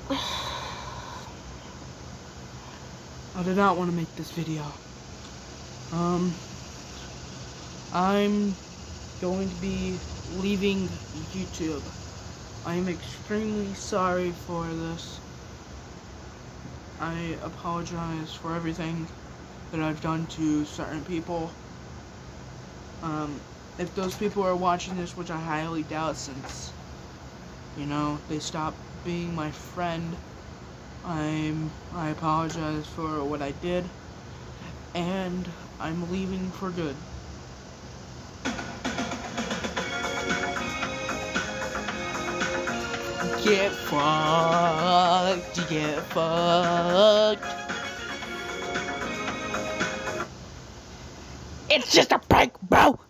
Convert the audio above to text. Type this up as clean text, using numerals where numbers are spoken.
I did not want to make this video. I'm going to be leaving YouTube. I am extremely sorry for this. I apologize for everything that I've done to certain people. If those people are watching this, which I highly doubt since, you know, they stopped being my friend, I apologize for what I did, and I'm leaving for good. Get fucked, get fucked. It's just a prank, bro!